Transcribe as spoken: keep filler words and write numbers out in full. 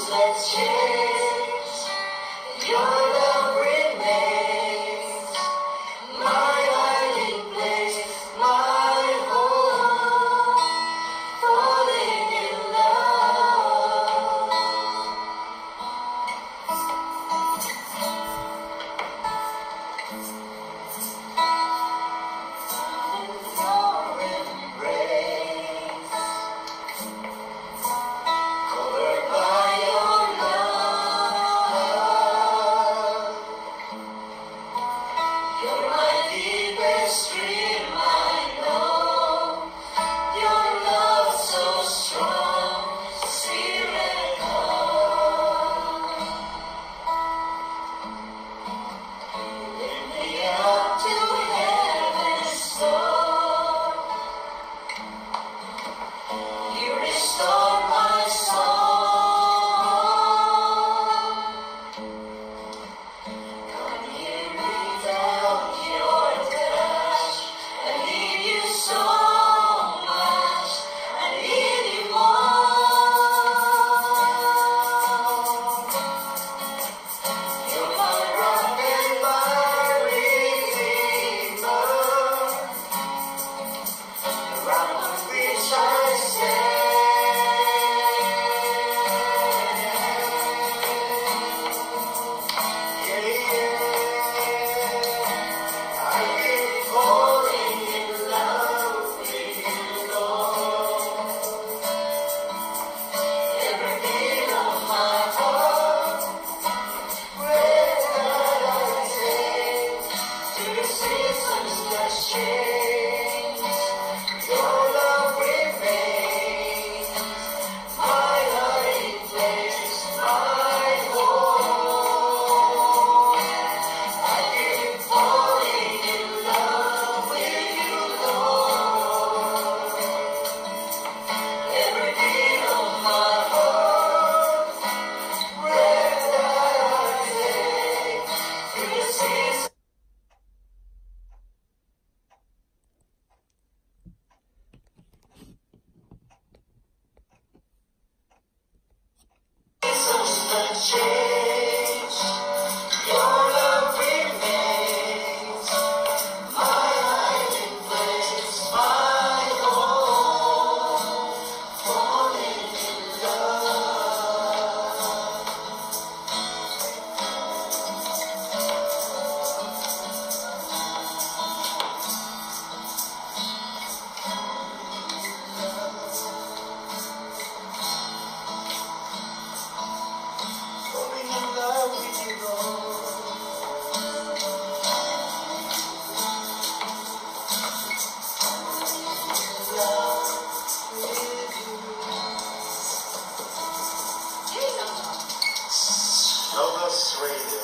let's change. Your love remains my hiding place, my home, falling in love. In your embrace, covered by your love. You're my deepest dream, I know. Your love so strong, Spirit come. Lift me up to heaven's door. You restore my song. Come hear me down your touch. I need you so much. I need you more. You're my rock and my redeemer, the rock on which I stand. Yeah, yeah. I've been falling in love with you, Lord. Every beat of my heart, breath that I take, to the seasons that change. Your love remains my hiding place, my home. I keep falling in love with you, Lord. Every beat of my heart, breath that I take, through the seasons. Seasons that change, your love remains my hiding place, my home, falling in love. Falling in love with you, Lord. Love with you. Logos Radio.